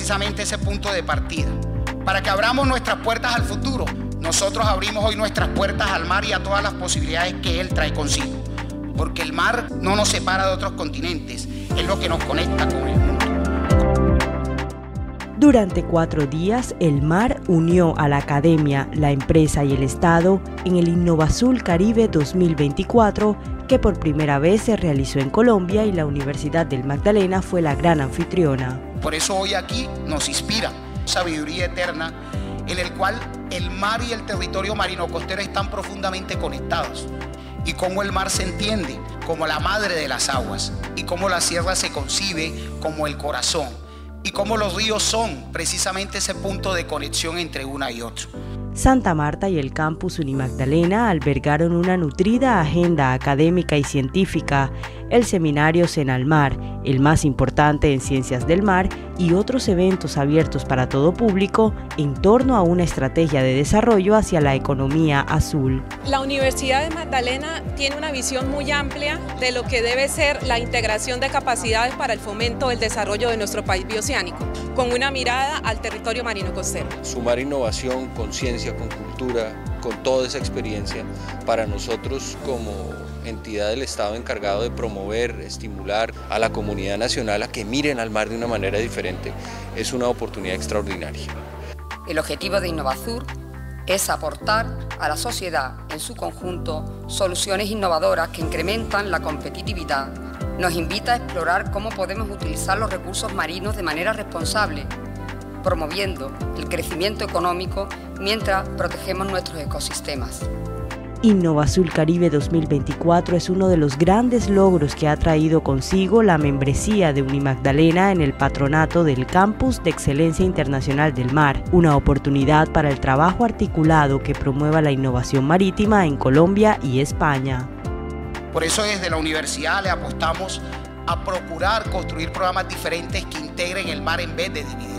precisamente ese punto de partida. Para que abramos nuestras puertas al futuro, nosotros abrimos hoy nuestras puertas al mar y a todas las posibilidades que él trae consigo. Porque el mar no nos separa de otros continentes, es lo que nos conecta con el mundo. Durante 4 días, el mar unió a la academia, la empresa y el Estado en el Innovasul Caribe 2024, que por primera vez se realizó en Colombia y la Universidad del Magdalena fue la gran anfitriona. Por eso hoy aquí nos inspira sabiduría eterna, en el cual el mar y el territorio marino costero están profundamente conectados. Y cómo el mar se entiende como la madre de las aguas, y cómo la sierra se concibe como el corazón, y cómo los ríos son precisamente ese punto de conexión entre una y otra. Santa Marta y el campus Unimagdalena albergaron una nutrida agenda académica y científica, el seminario Senalmar, el más importante en ciencias del mar, y otros eventos abiertos para todo público en torno a una estrategia de desarrollo hacia la economía azul. La Universidad de Magdalena tiene una visión muy amplia de lo que debe ser la integración de capacidades para el fomento del desarrollo de nuestro país bioceánico, con una mirada al territorio marino costero. Sumar innovación con ciencia, con cultura, con toda esa experiencia, para nosotros como entidad del Estado encargado de promover, estimular a la comunidad nacional a que miren al mar de una manera diferente, es una oportunidad extraordinaria. El objetivo de Innovasur es aportar a la sociedad en su conjunto soluciones innovadoras que incrementan la competitividad. Nos invita a explorar cómo podemos utilizar los recursos marinos de manera responsable, promoviendo el crecimiento económico mientras protegemos nuestros ecosistemas. Innovasul Caribe 2024 es uno de los grandes logros que ha traído consigo la membresía de Unimagdalena en el patronato del Campus de Excelencia Internacional del Mar, una oportunidad para el trabajo articulado que promueva la innovación marítima en Colombia y España. Por eso desde la universidad le apostamos a procurar construir programas diferentes que integren el mar en vez de dividirlo.